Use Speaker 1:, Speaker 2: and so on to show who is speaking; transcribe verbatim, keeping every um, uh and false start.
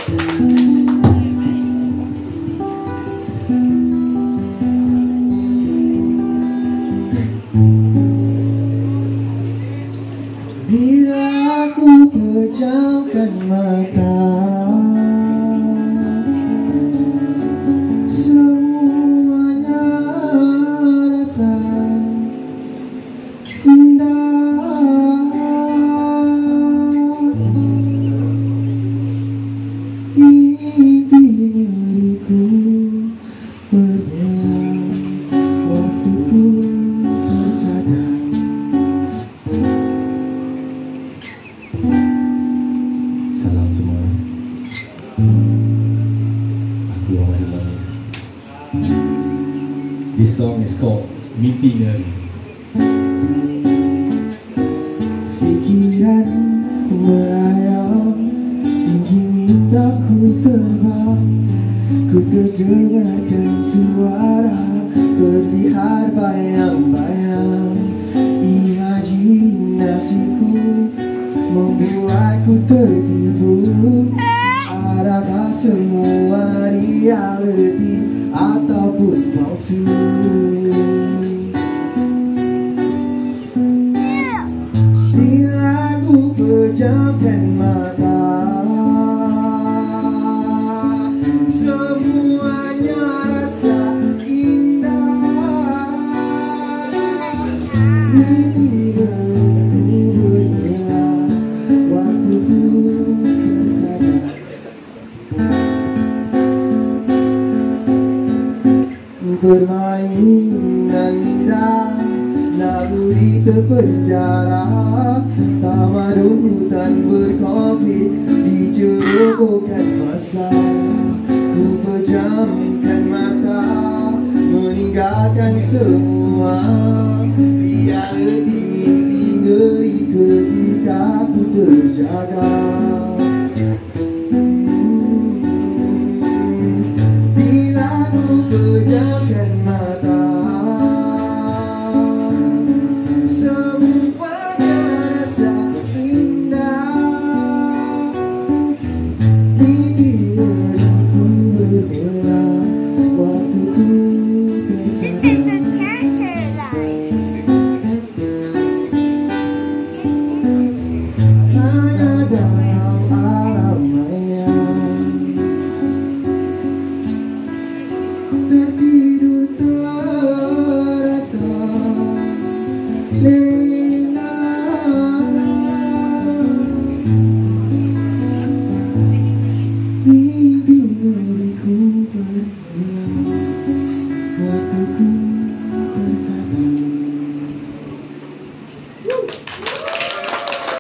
Speaker 1: Bila aku pejamkan mata, semuanya rasa indah. Mimpi diriku berbelah waktuku tersadar. Salam semua. Aku orang Melayu. This song is called Mimpi Ngeri. Fikiran melayang, ingin minta ku terbang. Ku terdengarkan suara, terlihat bayang-bayang. Imajinasiku membuatku tertipu. Adakah semua realiti ataupun palsu? Bila ku pejamkan mata, semuanya rasa indah. Mimpi diriku bergerak, waktuku tersadar. Permainan indah, naluri terpenjara. Taman hutan berkonflik, dicerobohkan masa. Ku pejamkan mata, meninggalkan semua. Realiti mimpi ngeri ketika ku terjaga.